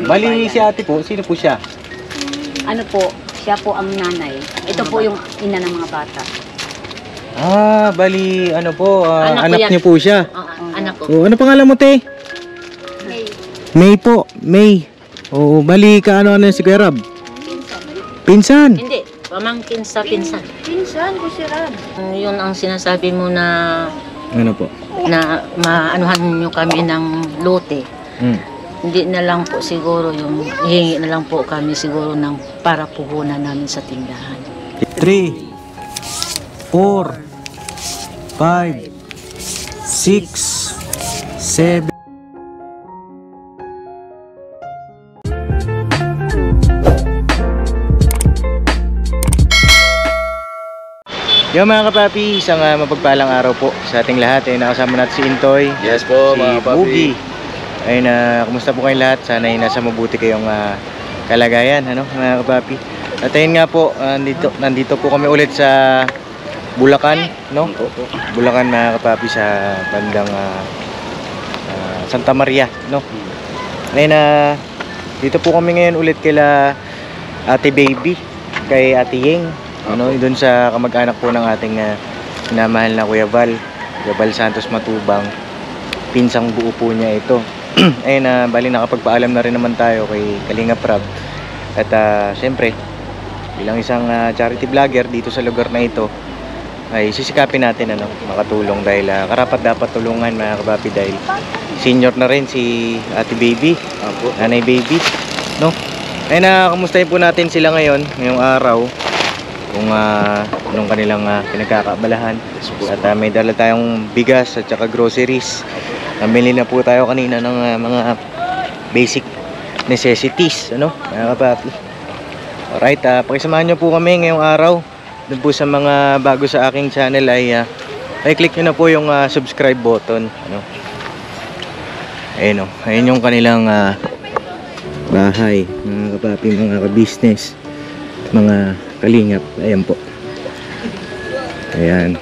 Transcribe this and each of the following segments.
Bali si ate po, sino po siya? Ano po, siya po ang nanay. Ito po yung ina ng mga bata. Bali ano po, Anak anak niyo po siya. Anak ko. Oh, ano pangalan mo, te? May po, May. Oo, bali ka ano si Kuya Rab? Pinsan. Hindi, pamangkin sa pinsan. Pinsan ko si Rab. Yun ang sinasabi mo na Ano po? maanuhan nyo kami ng lote. Hindi na lang po siguro yung hihingi na lang po kami siguro ng para puhunan namin sa tindahan. 3 4 5 6 7. Yo mga kapapi, isang mapagpalang araw po sa ating lahat. Nakasama natin si Intoy. Yes po, si mga kapapi. Boogie. Ayun, kumusta po kayong lahat? Sana ay nasa mabuti kayong kalagayan, ano mga kapapi. At ayun nga po, nandito po kami ulit sa Bulacan, no? Bulacan mga kapapi, sa bandang Santa Maria, no? Ayun, dito po kami ngayon ulit kila Ate Baby, kay Ate Yeng, ano, doon sa kamag-anak po ng ating sinamahal na Kuya Val Santos Matubang. Pinsang buo po niya ito. Ayun, bali nakapagpaalam na rin naman tayo kay Kalinga Prab. At syempre, bilang isang charity vlogger dito sa lugar na ito, ay sisikapin natin makatulong dahil karapat dapat tulungan mga kabapi, dahil senior na rin si Ate Baby, Nanay Baby, no? Ayun, kamustahin po natin sila ngayong araw, kung anong kanilang pinagkakaabalahan. At may dala tayong bigas at saka groceries. Namili na po tayo kanina ng mga basic necessities, ano, mga kapapi. Alright, pakisamahan nyo po kami ngayong araw. Doon po sa mga bago sa aking channel ay click nyo na po yung subscribe button, ano. Ayun, ayun yung kanilang bahay, mga kapapi, mga ka-business, mga kalingap. Ayan po. Ayan.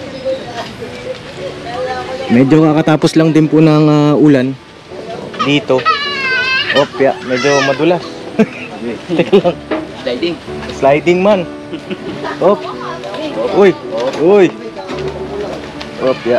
Medyo kakatapos lang din po ng ulan dito. Opya, medyo madulas. Teka lang. Sliding man. Op. Uy. Uy. Opya.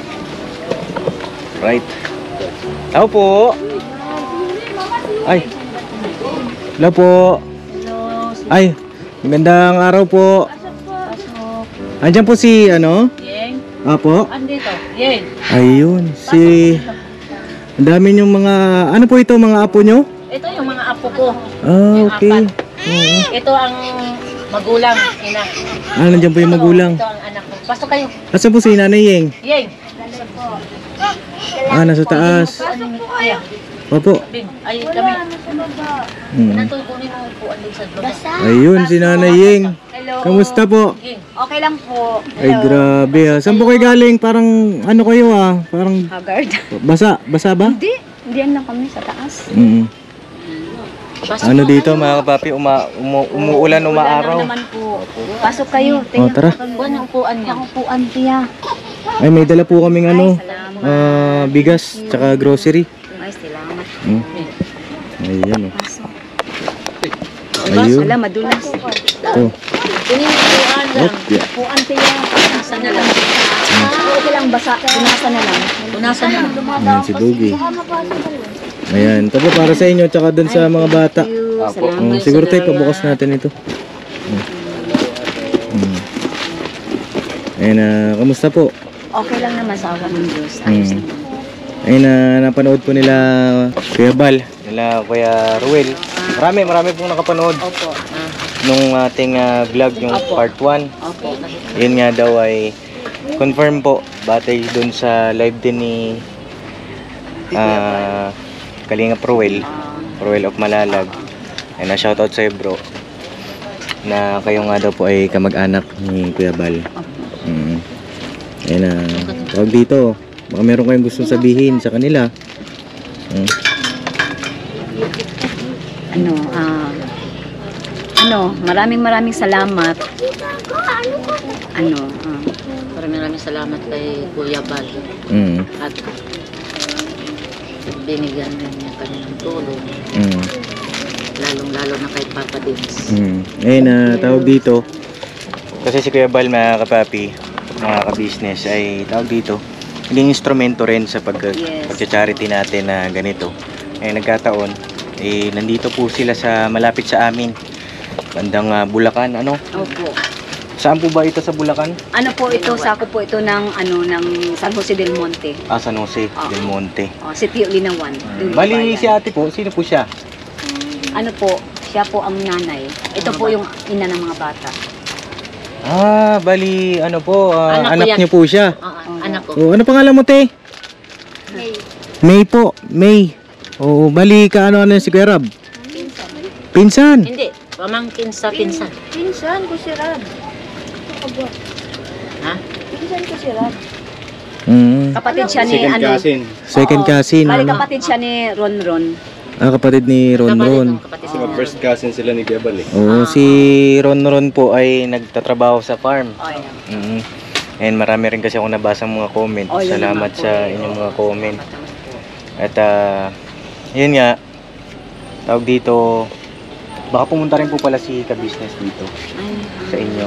Right. Tao po. Ay. Hello po. Ay, magandang araw po. Andiyan po si ano? Yeng? Apo? Andito, Yeng. Ayun, si... Ang dami yung mga... Ano po ito, mga apo nyo? Ito yung mga apo ko. Ah, okay. Ito ang magulang, ina. Nandiyan po yung magulang. Ito ang anak ko. Pasok kayo. Asan po si Nanay Yeng? Yeng. Nasa taas. Ayan. Opo. Bing, ay kami. Natutunin mo po andun sa baba. Ayun, si Nanay Yeng. Hello. Kamusta po? Yeng. Okay lang po. Ay, grabe ha. Saan po kayo galing? Parang ano kayo Parang Haggard. basa ba? Hindi lang kami sa taas. Ano dito mga kapapi, umuulan, umaaraw. Naman po. Pasok kayo. Oh, tara. Buwan yung upuan niya. Upuan tiya. Ay, may dala po kaming bigas, tsaka grocery. Ay, salamat. Ayan Pasok. Ayun. Wala, madulas. Oh. Kunin yung upuan lang. Yeah. Upuan tiya. Punasan na lang. Okay lang, basa. Punasan na lang. Punasan na lang. Ayan si Boogie. Ayan, ito po para sa inyo, tsaka dun sa mga bata. Salamat. Siguro tayo, pabukas natin ito. Ayan, kamusta po? Okay lang naman sa awa ng Diyos. Ayos naman. Ayun, napanood po nila Kuya Bal, nila Kuya Ruel. Marami pong nakapanood Opo. nung ating vlog, yung part 1. Opo. Yun nga daw ay confirm po, batay dun sa live din ni Kalinga Ruel of Malalag. Ay, na-shoutout sa'yo bro, na kayo nga daw po ay kamag-anak ni Kuya Bal. Ayun, tawag dito, baka meron kayong gustong sabihin sa kanila. Maraming salamat. Maraming salamat kay Kuya Bal. At binigyan niya kami ng tulong. lalo na kay Papa Dins. Ngayon, tawag dito. Kasi si Kuya Bal, mga kapapi, mga ka-business, ay tawag dito. Naging instrumento rin sa Yes. pag-charity natin na ganito. Nagkataon, nandito po sila sa malapit sa amin. Bandang Bulacan, ano? Opo. Saan po ba ito sa Bulacan? Ano po ito, sako po ito ng San Jose del Monte. San Jose del Monte. Si Tio Linawan. Dun po Bali, bayan. si ate po, sino po siya? Ano po, siya po ang nanay. Ito po yung ina ng mga bata. Bali, ano po, Anak ko anak yan. niyo po siya. Anak ko. Oh, ano pangalan mo, te? May po, May. Oo, bali ka ano si Kuya Rab? Pinsan. Hindi, pamangkin sa pinsan. Pinsan ko si Rab. Ha? Pinsan ko si Rab. Kapatid siya ni Second Oo. cousin. Bali kapatid siya ni Ron. Kapatid ni Ron. Kapatid Ah. si First cousin sila ni Gabal eh. Oo, si Ron po ay nagtatrabaho sa farm. Oh, yeah. And marami rin kasi ako nabasang mga comment. Oh, yun Salamat naman po. sa inyong mga comment. At yun nga, tawag dito, baka pumunta rin po pala si ka-business dito sa inyo.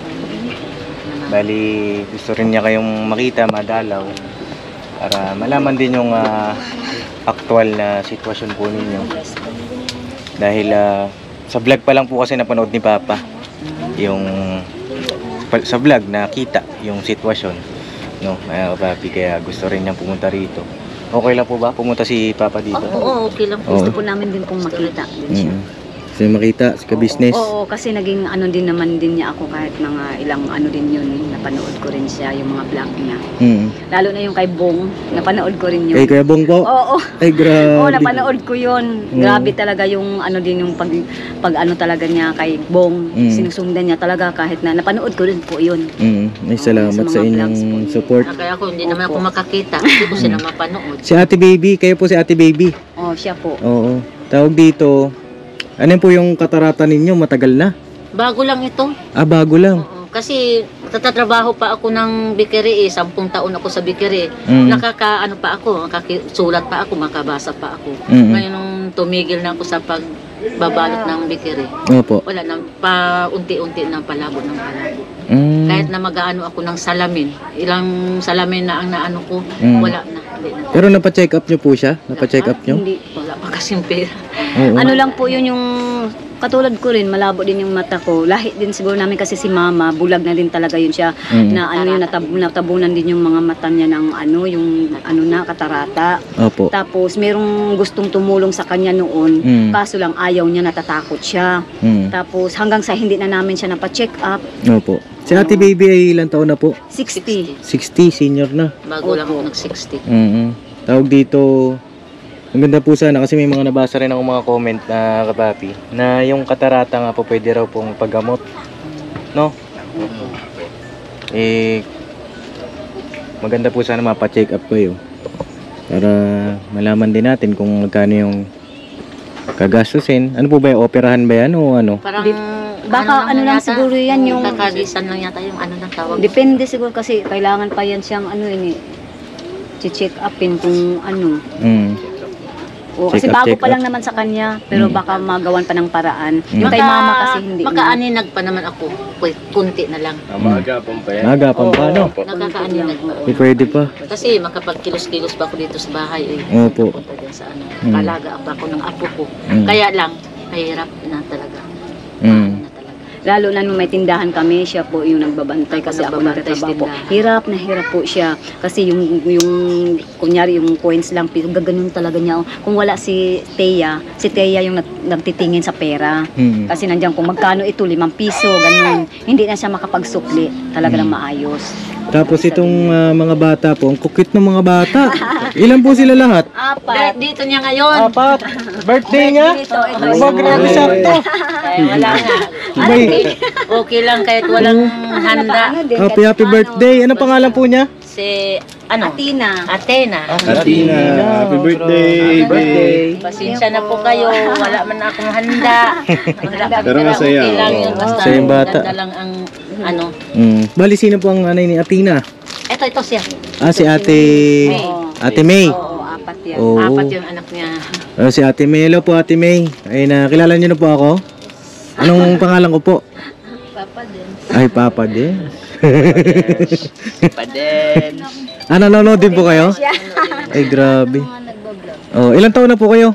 Bali, gusto rin niya kayong makita, madalaw, para malaman din yung actual na sitwasyon po ninyo. Dahil sa vlog pa lang po kasi napanood ni Papa yung sa vlog nakita yung sitwasyon, no, papi, kaya gusto rin niyang pumunta rito. Okay lang po ba pumunta si Papa dito? Oo, okay lang po. Oo. Gusto po namin din pong makita din siya. Kasi makita si ka-business. Oo, kasi naging ano din naman din niya ako kahit mga ilang ano din yun. Napanood ko rin siya, yung mga vlog niya. Lalo na yung kay Bong, napanood ko rin yun. Kay Kuya Bong po? Oo. Ay, grabe. Oo, napanood ko yun. Grabe talaga yung ano din yung pag ano talaga niya kay Bong. Sinusundan niya talaga kahit na napanood ko rin po yun. Ay, salamat sa mga sa inyong vlogs po. support. Kaya ako hindi naman ako makakita. Hindi ko sila mapanood. Si Ate Baby, kayo po si Ate Baby. Oh, siya po. Oo. Tawag dito, ano po yung katarata ninyo? Matagal na? Bago lang ito. Bago lang. Oo, kasi nagtatrabaho pa ako ng bikiri 10 taon ako sa bikiri. Nakakaano pa ako, nakakisulat pa ako, makabasa pa ako. Ngayon nung tumigil na ako sa pagbabalot ng bikiri, Opo. wala na, unti-unti na palabot ng palabot. Kahit na mag-aano ako ng salamin, ilang salamin na ang naano ko, wala na. Hindi na. Pero napacheck up nyo po siya? Napacheck up nyo? Hindi. Wala pa kasing pera. Oo. Ano lang po yun yung katulad ko rin, malabo din yung mata ko. Lahi din siguro namin kasi si mama, bulag na din talaga yun siya. Na ano yun, natabunan din yung mga mata niya ng ano, yung ano na, katarata. Opo. Tapos merong gustong tumulong sa kanya noon, kaso lang ayaw niya, natatakot siya. Tapos hanggang sa hindi na namin siya napacheck up, Opo. Si Ate Baby ay ilang taon na po? 60. 60, senior na. Bago lang ako nag-60. Tawag dito, ang ganda po sana kasi may mga nabasa rin ako mga comment na kapapi na yung katarata nga po pwede raw pong paggamot, no? Maganda po sana mapa-check up kayo para malaman din natin kung magkano yung kagastusin. Ano po ba yung operahan ba yan o ano? Parang Baka ano lang yata, siguro yan yung kakagisan lang yata yung ano ng tawag. depende siguro kasi kailangan pa yan siyang ano ini check upin kung ano. O, kasi Check up, bago check pa lang up. naman sa kanya, pero baka magawan pa ng paraan. Yung kay mama kasi hindi na. Makaaninag pa naman ako. Kunti na lang. Maagapang pa yan. Agapan pa, no? Nakakaaninag pa. Eh, pwede pa. Kasi makapagkilos-kilos pa ako dito sa bahay. Opo. Punta dyan sa ano. Kalaga pa ako ng apo ko. Kaya lang, mahirap na talaga. Na talaga. Lalo na nung may tindahan kami, siya po yung nagbabantay kasi ako nagbabantay sa nagtatrabaho po. tindahan. Hirap na hirap po siya kasi yung kunyari yung coins lang, gaganon talaga niya. Kung wala si Teya yung nagtitingin sa pera. Kasi nandiyan kung magkano ito, 5 piso, ganun. Hindi na siya makapagsukli talaga ng maayos. Tapos itong mga bata po, ang kukit ng mga bata. Ilan po sila lahat? 4. Dito niya ngayon. 4. Birthday niya? Ito. Grabe sakto. Ay, wala na. May, Okay lang kahit walang handa. happy birthday. Ano pangalan po niya? Si, ano? Atina. Athena. Athena, happy birthday! Pasensya na po kayo. Wala man akong handa. Pero masaya, Okay lang oo. yun. Basta Masaya yung bata. ganda lang ang ano. Bali, sino po ang anay ni Athena? Ito siya. Si Ate... Oo. Ate May. Oo, 4 apat yan. Oo. Apat yung anak niya. Si Ate May. Hello po, Ate May. Ay, nakilala niyo na po ako? Anong pangalan ko po? Papa din. Ay, Papa din. Pa din. Nanonood din po kayo? Ay, grabe. Mga nagbablog. Oh, ilang taon na po kayo?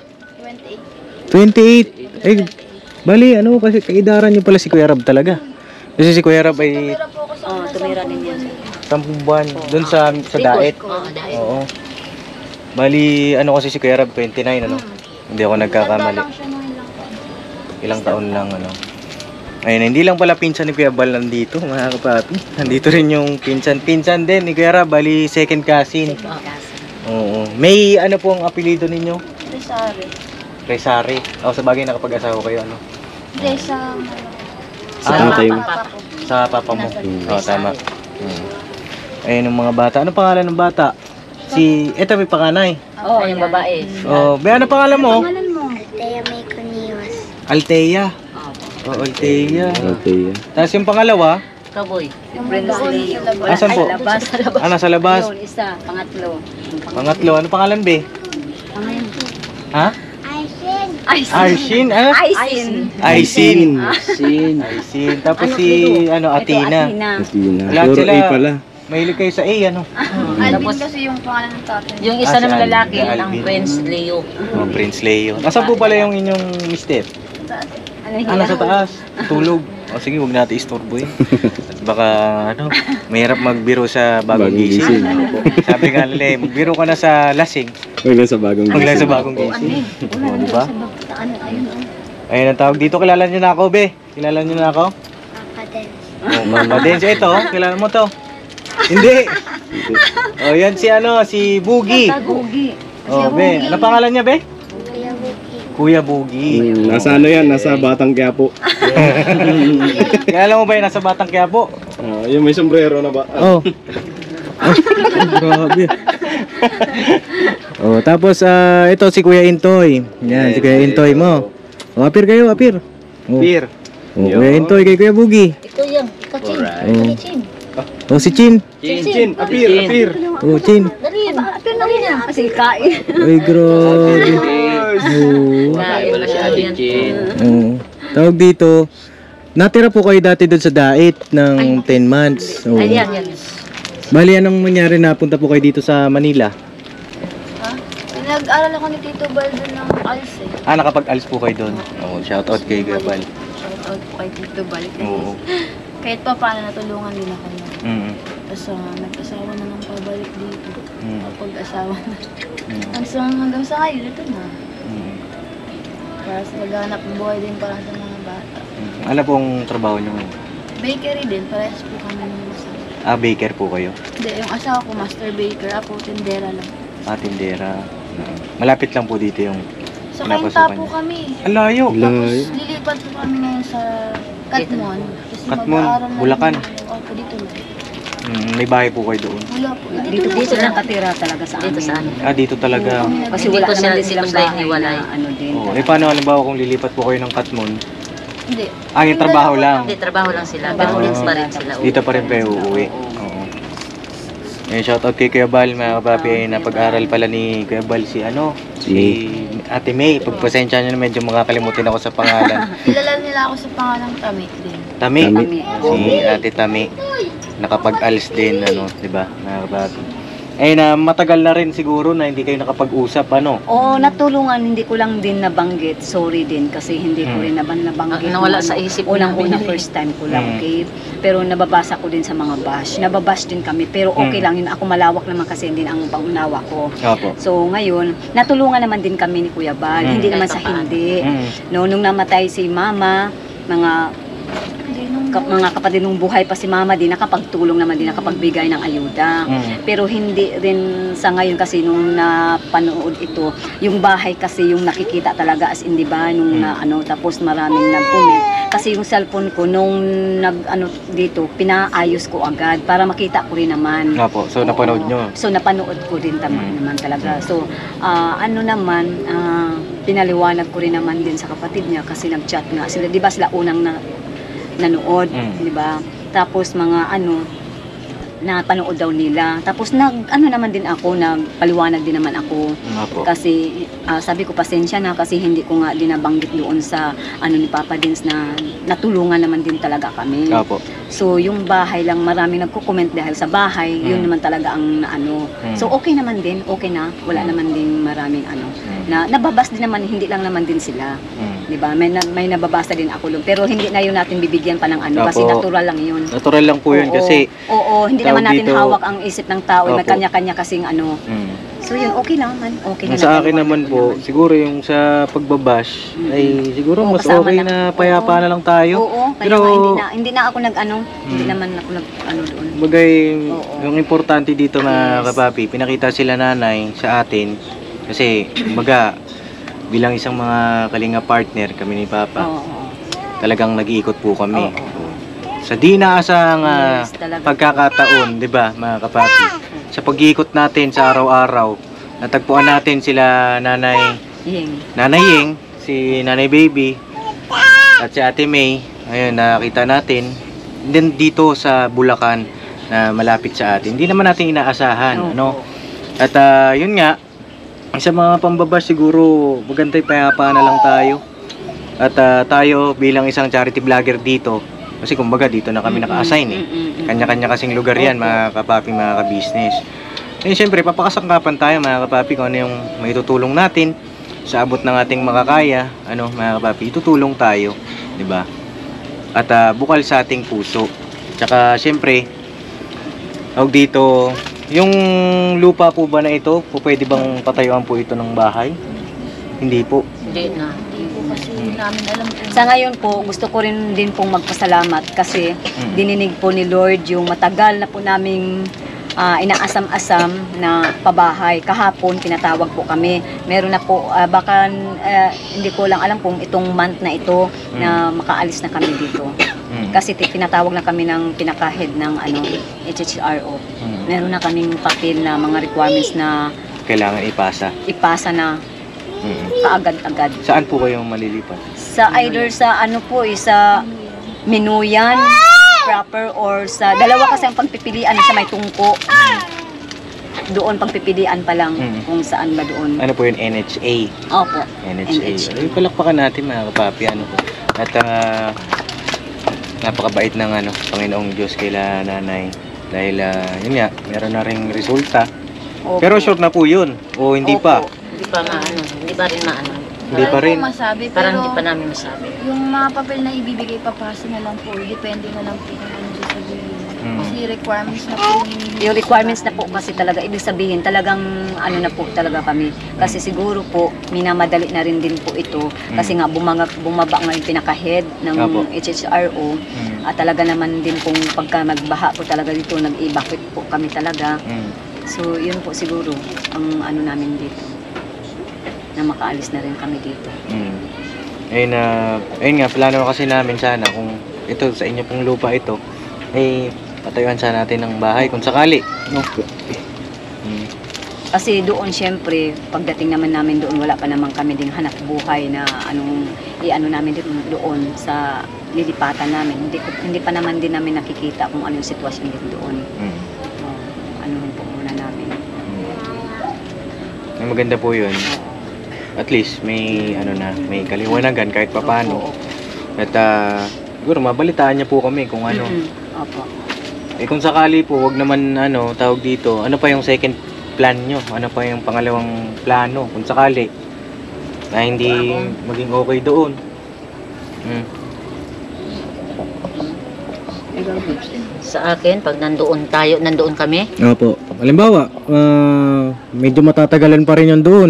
28. 28. Ay, bali, kasi kaidaran niyo pala si Kuya Rab talaga. Kasi si Kuya Rab ay Pero po ako sa Oo, tumira din yan. 10 buwan doon sa daet. Oo, dahil. Oo. Bali, kasi si Kuya Rab, 29, Hindi ako nagkakamali. lang siya nung ilang taon. Ilang taon lang, Ayun, hindi lang pala pinsan ni Kuya Bal nandito, mga kapapi. Nandito rin yung pinsan din ni Kuya Rab, bali second cousin. Oo. May po ang apelido ninyo? Rizari. Resari. Sa bagay nakapag-asawa kayo, Hindi, sa... tatay mo. papa ko. Sa papa mo. Tama. Ayun yung mga bata. Ano pangalan ng bata? Ito may panganay. Oo, yung babae. Ano pangalan mo? Pangalan mo? Althea May Coniwas. Althea. Althea. Okay. Tapos yung pangalawa, Kaboy. Yung Friends doon Leo. sa labas. asan po? Labas. Nasa labas. Yun, isa. Pangatlo. Pangatlo, ano pangalan be? Pangalan. Ha? Arshin. Aisin. Aisin. Aisin. Tapos si Athena. Athena. Lahat Puro sila. A pala. Mahilig kayo sa A, Alvin kasi yung pangalan ng tatay. Yung isa Ah, si naman lalaki, Alvin. ang Prince Leo. Prince Leo. Nasaan po pala yung inyong mister? Nasa taas. Tulog. Sige, huwag natin istorboy. At baka, mahirap magbiro sa bagong gising. Sabi nga nila, magbiro ka na sa lasing. Huwag lang sa bagong Huwag lang sa bagong gising. Diba? Ayun ang tawag dito. Kilala nyo na ako, be. Kilala nyo na ako? Papa din. Mama din. So, ito, kilala mo to? Hindi. Yan si Boogie. Gugi. Be. Ano pangalan niya, be? Kuya Buki. Kuya Boogie. Nasa yan? Nasa Batang Quiapo. Kilala mo ba yun? Nasa Batang Quiapo? Yung may sombrero na ba? Grabe. Tapos ito si Kuya Intoy. Yan, si Kuya Intoy mo. Apir kayo, apir. Beer. Kuya Intoy kay Kuya Boogie. Ito yung kachin. Kachin. Si Chin. Chin. Apir. Chin. Dali, apir na rin yan. Kasi kain. Ay, grabe. Kain pala siya Chin. Tawag dito, natira po kayo dati doon sa Daet ng 10 months. Ayan, yan. Bali, anong mangyari na punta po kayo dito sa Manila? Ha? Nag-aral ako ni Tito Bal doon ng ALS eh. Nakapag-alis po kayo doon. Shoutout kay Gabal. Shoutout po kay Tito Bal. Oo. Kahit pa paano natulungan nila kami. Mm. Tapos nag-asawa na ng pabalik dito. Kapag-asawa na. Hanggang sa ngayon, ito na. Para sa naghanap ng buhay din para sa mga bata. Ano pong trabaho nyo ngayon? Bakery din, parehas po kami ng asawa. Baker po kayo? Hindi, yung asawa ko, master baker. Ako, tindera lang. Tindera. Malapit lang po dito yung Sa pinapasukan Kainta po niyo. kami. Ang layo. Tapos lilipat po kami ngayon sa Katmon. Kasi Katmon, mag-aaral na Bulacan. Ako dito lang. May bahay po kayo doon. Wala po. Dito lang katira talaga sa amin. Dito sa amin. Dito talaga. Kasi Hindi wala ko naman din sila silang bahay bahay niwalay. na din. Paano halimbawa kung lilipat po kayo ng Katmon? Hindi. Yung trabaho lang. Hindi, trabaho lang sila. Pero dito pa rin sila. Dito pa rin kayo uuwi. Oo. Shoutout kay Kuya Bal, mga kapapi. Napag-aral pala ni Kuya Bal si Ate May. Pagpasensya nyo na medyo makakalimutin ako sa pangalan. Kilala nila ako sa pangalang Tamit din. Tami. Tami. Si Ate Tami. Nakapag-alis din, di ba? Mga kapapi. Matagal na rin siguro na hindi kayo nakapag-usap, Oo, natulungan, hindi ko lang din nabanggit. Sorry din kasi hindi ko rin nabanggit. Nawala sa isip Unang-una, namin. first time ko lang, okay? Pero nababasa ko din sa mga bash. Nababash din kami, pero okay lang yun. Ako malawak naman kasi din ang pangunawa ko. Opo. So ngayon, natulungan naman din kami ni Kuya Bal. Hindi naman sa hindi. No, nung namatay si Mama, mga kapatid nung buhay pa si Mama din, nakapagtulong naman din, nakapagbigay ng ayuda. Pero hindi rin sa ngayon kasi nung napanood ito, yung bahay kasi yung nakikita talaga as in, di ba? Nung tapos maraming nag-comment. Kasi yung cellphone ko nung dito, pinaayos ko agad para makita ko rin naman. Opo. So, napanood nyo? So, napanood ko din naman talaga. So, pinaliwanag ko rin naman din sa kapatid niya kasi nag-chat nga sila. Di ba sila unang nanood, di ba? Tapos na panood daw nila. Tapos ano naman din ako, nagpaliwanag din naman ako. Opo. Kasi sabi ko pasensya na kasi hindi ko nga din nabanggit doon sa ano ni Papa Dins na natulungan naman din talaga kami. Opo. So yung bahay lang, maraming nagko-comment dahil sa bahay, yun naman talaga ang ano. So okay naman din, okay na. Wala naman din maraming ano. Na nababas din naman, hindi lang naman din sila. 'Di ba? May nababasa din ako doon. Pero hindi na yun natin bibigyan pa ng ano kasi Opo. natural lang yun. Natural lang po yun Oo. kasi Oo, hindi tawag naman natin dito- hawak ang isip ng tao, may Opo. kanya-kanya kasing ano. So yun, okay naman. Okay na sa akin naman naman po, siguro yung sa pagbabash ay siguro Oo, mas kasama okay na- na payapa oo. na lang tayo. Oo, kaya Pero hindi na ako nag-ano, hindi naman ako nag-ano doon. bagay Oo. yung importante dito mga Yes. kapapi, pinakita sila nanay sa atin kasi baga bilang isang mga kalinga partner kami ni Papa, Oo. talagang nag-iikot po kami. Oo. Sa di naasang Yes, talaga. pagkakataon, 'di ba, mga kapapi? Sa pag-iikot natin sa araw-araw, natagpuan natin sila Nanay Yeng, si Nanay Baby, at si Ate May. Ayun, nakita natin. Then dito sa Bulacan na malapit sa atin. Hindi naman natin inaasahan, Oo. ano? At yun nga, sa mga pambabash siguro, magandang payapa na lang tayo. At tayo bilang isang charity vlogger dito, kasi kumbaga dito na kami naka-assign eh. Kanya-kanya kasing lugar yan, mga kapapi, mga ka-business. Eh, siyempre, papakasangkapan tayo, mga kapapi, kung ano yung maitutulong natin sa abot ng ating makakaya, ano, mga kapapi, itutulong tayo, di ba? At bukal sa ating puso. Tsaka, siyempre, tawag dito, yung lupa po ba na ito, po pwede bang patayuan po ito ng bahay? Hindi po. Hindi na. Hindi po kasi namin alam kung Sa ngayon po, gusto ko rin din pong magpasalamat kasi dininig po ni Lord yung matagal na po naming inaasam-asam na pabahay. Kahapon, tinatawag po kami. Meron na po, baka hindi ko lang alam kung itong month na ito na makaalis na kami dito. Kasi tinatawag na kami ng pinaka-head ng HHRO. Meron na kaming papel na mga requirements na Kailangan ipasa. ipasa na kaagad-agad. Saan po kayo malilipat? Sa either sa ano po, sa Minuyan proper or sa dalawa kasi ang pagpipilian sa may tungko. Doon pagpipilian pa lang kung saan ba doon. Ano po yun? NHA. Opo. NHA. NHA. Ay, palakpakan natin mga kapapi. Ano po. At napakabait ng Panginoong Diyos kaila nanay. Dahil yun nga, meron na ring resulta. Opo. Pero short na po yun. O hindi Opo. pa. Hindi pa maano. Hindi pa rin maano. Hindi pa rin. po masabi, Parang pero hindi pa namin masabi. yung mga papel na ibibigay, papasa na lang po. Depende na lang po kung ano sasabihin. Kasi requirements na po Yung requirements na po kasi talaga, ibig sabihin talagang ano na po talaga kami. Kasi siguro po, minamadali na rin din po ito. Kasi nga bumaba nga yung pinaka-head ng Opo. HHRO. At talaga naman din kung pagka magbaha po talaga dito, nag-evacuate po kami talaga. So, yun po siguro ang ano namin dito. Na makaalis na rin kami dito. Ayun nga, plano kasi namin sana kung ito sa inyo pong lupa ito, patayuan sana natin ng bahay kung sakali. No? Kasi doon syempre, pagdating naman namin doon, wala pa naman kami ding hanap buhay na i-ano namin doon sa lilipatan namin. Hindi pa naman din namin nakikita kung ano yung sitwasyon din doon. Ano po muna namin. Ang maganda po yun. At least may may kaliwanagan kahit papaano. Opo. At siguro mabalitaan niya po kami kung ano. Opo. Kung sakali po, wag naman tawag dito. Ano pa yung second plan nyo? Ano pa yung pangalawang plano kung sakali na hindi maging okay doon? Sa akin, pag nandoon kami, Opo. Halimbawa, medyo matatagalan pa rin yun doon.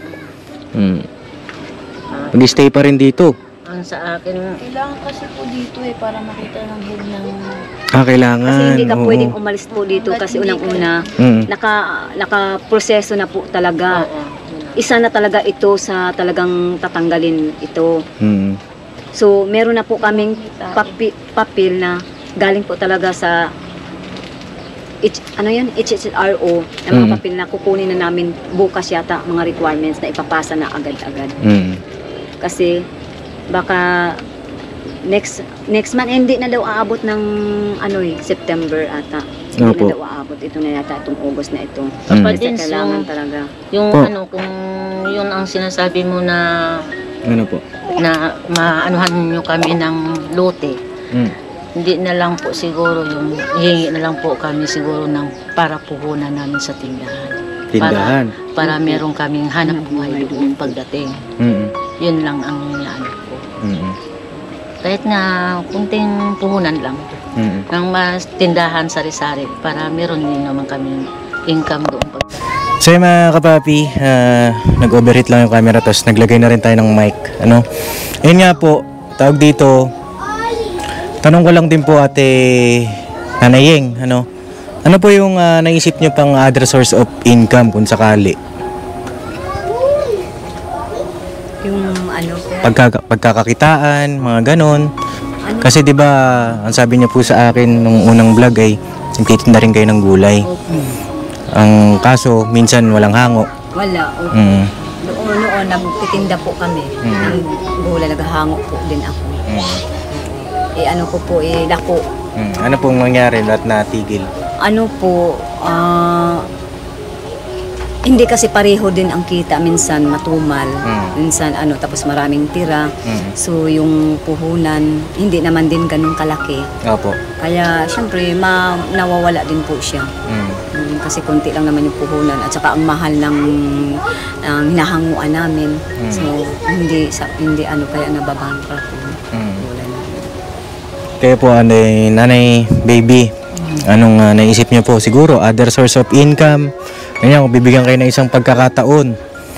Mag-stay pa rin dito. ang sa akin, kailangan kasi po dito para makita ng head ng Kailangan. Kasi hindi ka oo. pwedeng umalis po dito kasi unang-una, naka-proseso na po talaga. Isa na talaga ito sa talagang tatanggalin ito. So, meron na po kaming papel na galing po talaga sa HHRO na mga papel na kukunin na namin bukas yata mga requirements na ipapasa na agad-agad. Kasi baka next month hindi na daw aabot ng September ata. Hindi Opo. na daw aabot. Ito na yata itong August na ito. Papa Basta din, kailangan talaga. yung Po. ano, kung yun ang sinasabi mo na Ano po? maanuhan nyo kami ng lote, hindi na lang po siguro yung hihingi na lang po kami siguro ng para puhunan namin sa tindahan. Tindahan. Para meron kaming hanap buhay doon pagdating. Yun lang ang ano ko. Kahit na kunting puhunan lang ng mas tindahan sari-sari para meron din naman kami income doon So yung mga kapapi, nag-overheat lang yung camera tapos naglagay na rin tayo ng mic. Ano? Ayun nga po, tawag dito, tanong ko lang din po ate Nanay Yeng, ano po yung naisip nyo pang other source of income kung sakali? Yung ano, Pagkakakitaan, mga ganon. Kasi 'di ba, ang sabi niya po sa akin nung unang vlog ay nagtitinda rin kayo ng gulay. Ang kaso minsan walang hango. wala. Noon nagtitinda po kami ng gulay, naghahango po din ako. Ano ko po, lako. Ano pong nangyari at natigil? Ano po, hindi kasi pareho din ang kita, minsan matumal, minsan tapos maraming tira. So yung puhunan, hindi naman din ganun kalaki. Opo. Kaya syempre nawawala din po siya. Kasi konti lang naman yung puhunan at saka ang mahal ng hinahanguan namin. So hindi kaya nababankrupt yung gulay namin. Kaya po Nanay Baby, anong naisip niyo po? Siguro other source of income. Ganyan, kung bibigyan kayo ng isang pagkakataon.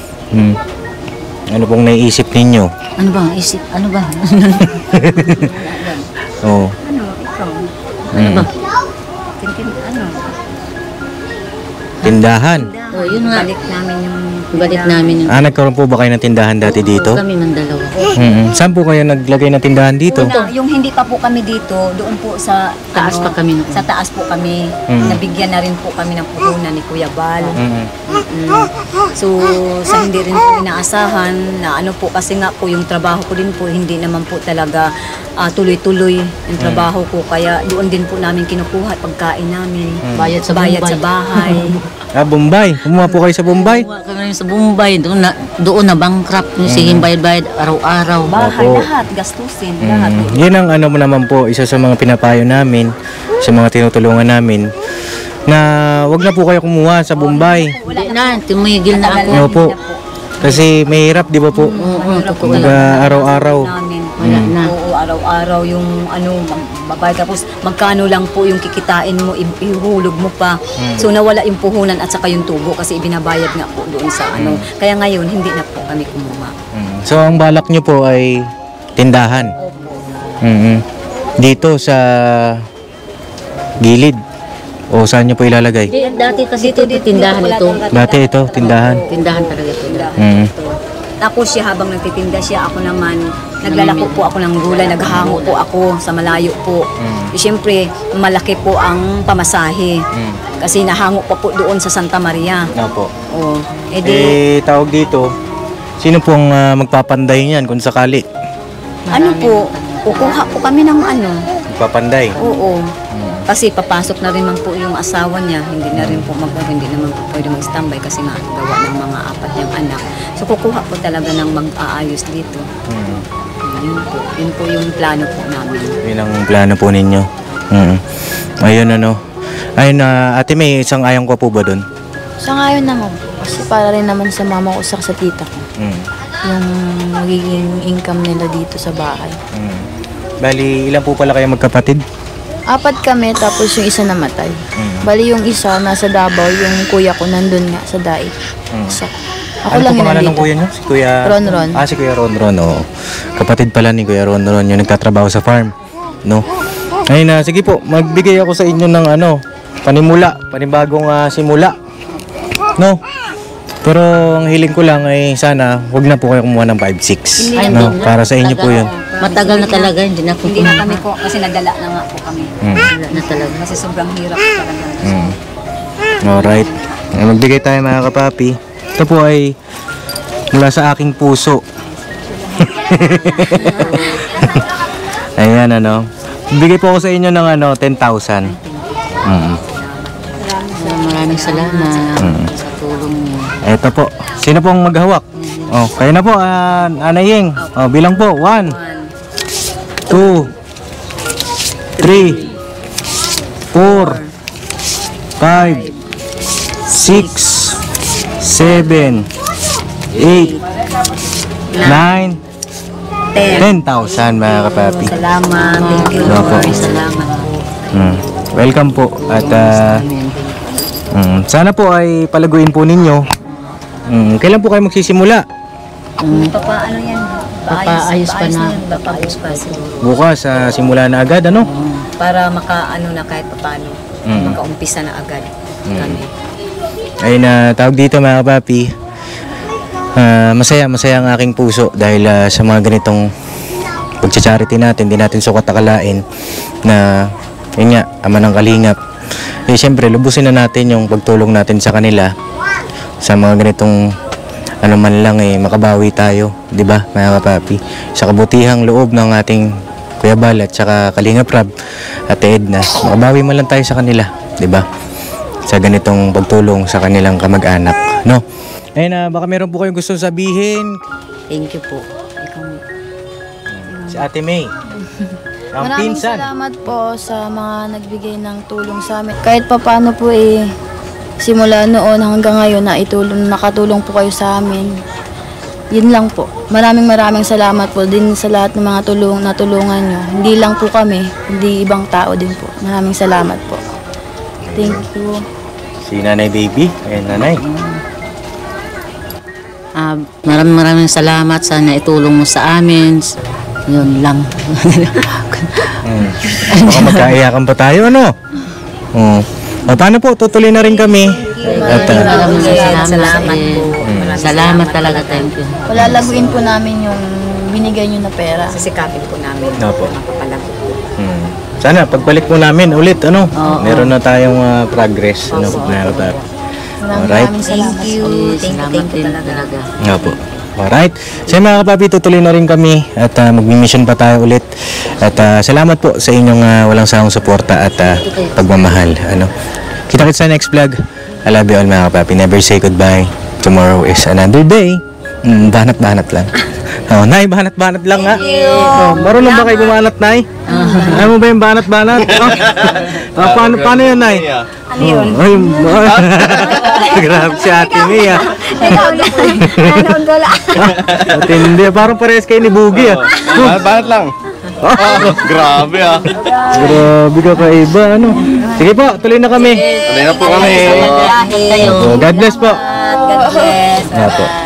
Ano pong naiisip ninyo? Ano ba? Ano ba? Oo. Ikaw? Ano ba? Tindahan. Yun nga. Balik namin yung Nagkaroon po ba kayo ng tindahan dati dito? kami ng dalawa. Saan po kayo naglagay ng tindahan dito? Yung hindi pa po kami dito, doon po sa Taas pa kami noon. Sa taas po kami. Nabigyan na rin po kami ng puhunan ni Kuya Bal. So sa hindi rin po inaasahan na po kasi nga po yung trabaho ko din po hindi naman po talaga tuloy-tuloy yung trabaho ko, kaya doon din po namin kinukuha pagkain namin. Bayad sa Bayad Bombay. sa bahay. Bombay. Kumuha po kayo sa Bombay? Kumuha kami sa Bombay. Doon na bankrupt yung sige bayad-bayad araw-araw. Bahay, Opo. lahat, gastusin, lahat. Yan ang mo naman po, isa sa mga pinapayo namin, sa mga tinutulungan namin, na wag na po kayo kumuha sa Bombay. Hindi na, tumigil na ako. Opo. Kasi mahirap, di ba po? Araw-araw. Wala na. Oo, araw-araw yung babay. Tapos magkano lang po yung kikitain mo, ihulog mo pa. So nawala yung puhunan at saka yung tubo kasi ibinabayad nga po doon sa Kaya ngayon, hindi na po kami kumuha. So ang balak nyo po ay tindahan. Dito sa gilid. O saan nyo po ilalagay? Dati kasi ito tindahan ito. Dati ito, tindahan. Tindahan talaga ito. Tapos siya, habang nagtitinda siya, ako naman, naglalako po ako ng gulay, naghango po ako sa malayo po. Siyempre, malaki po ang pamasahe. Kasi nahango pa po doon sa Santa Maria. Opo. Oh, Tawag dito, sino pong magpapanday niyan kung sakali? po, kukuha po kami ng Magpapanday? Oo. Kasi papasok na rin man po yung asawa niya, hindi naman po pwede mag-standby kasi nga gawa ng mga apat niyang anak. So kukuha po talaga ng mag-aayos dito. Yun po yung plano po namin. Yun ang plano po ninyo. Ayun Ayun Ate May, isang ayang ko po ba doon? Sa ngayon naman po, kasi para rin naman sa mama ko sa tita ko. Yung magiging income nila dito sa bahay. Bali, ilan po pala kayo magkapatid? 4 kami, tapos yung isa namatay. Bali yung isa nasa Davao, yung kuya ko nandun nga sa Daig. So, ako lang po yun pangalan ng nandito. kuya niyo? Si Kuya Ronron. Si Kuya Ronron, oo. Kapatid pala ni Kuya Ronron, yung nagtatrabaho sa farm. No? Ayun sige po, magbigay ako sa inyo ng panibagong simula. No? Pero ang hiling ko lang ay sana wag na po kayo kumuha ng 5-6. No? Para sa inyo po yun. Matagal na talaga, hindi na po. Hindi na kami po, kasi nagdala na nga po kami. Wala na talaga. Kasi sobrang hirap talaga. Alright. Magbigay tayo mga kapapi. Ito po ay mula sa aking puso. Ayan Bigay po ako sa inyo ng 10,000. Maraming salamat sa tulong niyo. Eto po. Sino pong maghawak? Oh, kayo na po, Nanay Yeng. Oh, bilang po. 1, 2, 3, 4, 5, 6, 7, 8, 9, 10,000 mga kapapi. Salamat. Thank you, Opo. Lord. Salamat po. Welcome po. At sana po ay palaguin po ninyo. Kailan po kayo magsisimula? Papaano yan? Papaayos pa na. Papaayos pa siguro. Bukas, simula na agad, ano? Para makaano na kahit papaano. Makaumpisa na agad kami. Ay na tawag dito mga kapapi. Masaya ang aking puso dahil sa mga ganitong pagcha-charity natin, di natin sukat akalain na yun nga, Ama ng Kalingap. Eh siyempre, lubusin na natin yung pagtulong natin sa kanila sa mga ganitong ano man lang makabawi tayo, di ba mga kapapi? Sa kabutihang loob ng ating Kuya Bal at saka Kalingap Rab at Edna, makabawi man lang tayo sa kanila, di ba? Sa ganitong pagtulong sa kanilang kamag-anak, no? Ayun baka meron po kayong gusto sabihin. Thank you po. Si Ate May. Ang Maraming pinsan. salamat po sa mga nagbigay ng tulong sa amin. Kahit pa paano po simula noon hanggang ngayon na nakatulong po kayo sa amin. Yun lang po. Maraming salamat po din sa lahat ng mga natulungan nyo. Hindi lang po kami, hindi ibang tao din po. Maraming salamat po. Thank you. Si Nanay Baby. Ayun, Nanay. Maraming salamat sa naitulong mo sa amin. Yun lang. Baka magkaiyakan pa tayo, ano? Paano po? Tutuloy na rin kami. At, Salamat po. Salamat talaga. Thank you. Palalaguin po namin yung binigay nyo na pera. Sisikapin po namin. Opo. Mapapalago po. Sana pagbalik po namin ulit, ano? Meron na tayong progress, ano? Alright. Maraming salamat. Thank you. Thank you talaga. Nga po. Alright. So mga kapapi, tutuloy na rin kami at mag-mission pa tayo ulit. At salamat po sa inyong walang sawang suporta at pagmamahal. Ano? Kita-kits sa next vlog. I love you all mga kapapi. Never say goodbye. Tomorrow is another day. Banat-banat lang. Nay, banat-banat lang ha. Marunong ba kayo bumanat, Nay? Alam mo ba yung banat-banat? Paano yun, Nay? Ano yun? Grabe si Ate May ah. Matindi. Parang parehas kayo ni Boogie ah. Banat lang. Grabe ah. Grabe ka kaiba, ano? Sige po, tuloy na kami. Tuloy na po kami. God bless po. God bless. Nga po.